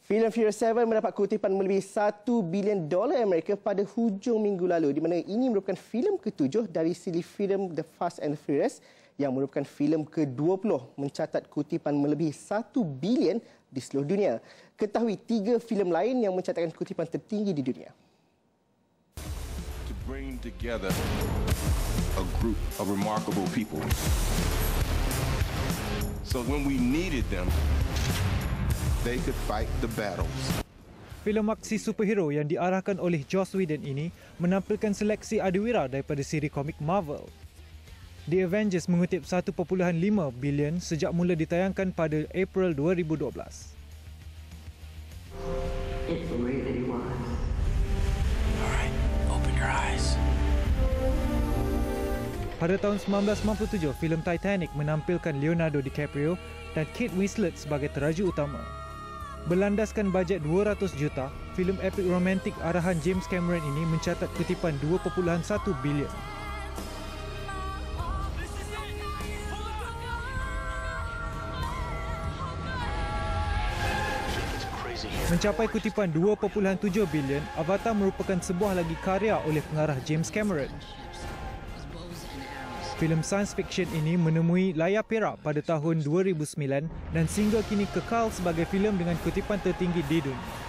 Filem Furious 7 mendapat kutipan melebihi 1 bilion dolar Amerika pada hujung minggu lalu, di mana ini merupakan filem ketujuh dari siri filem The Fast and Furious yang merupakan filem ke-20 mencatat kutipan melebihi 1 bilion di seluruh dunia. Ketahui 3 filem lain yang mencatatkan kutipan tertinggi di dunia. To bring together a group of remarkable people. So when we needed them, they could fight the battles. Filem aksi superhero yang diarahkan oleh Joss Whedon ini menampilkan seleksi adiwira daripada siri komik Marvel. The Avengers mengutip 1.5 bilion sejak mula ditayangkan pada April 2012. It really was. Alright, open your eyes. Pada tahun 1997, filem Titanic menampilkan Leonardo DiCaprio dan Kate Winslet sebagai teraja utama. Berlandaskan bajet 200 juta, filem epik romantik arahan James Cameron ini mencatat kutipan 2.1 bilion. Mencapai kutipan 2.7 bilion, Avatar merupakan sebuah lagi karya oleh pengarah James Cameron. Filem science fiction ini menemui layar perak pada tahun 2009 dan sehingga kini kekal sebagai filem dengan kutipan tertinggi di dunia.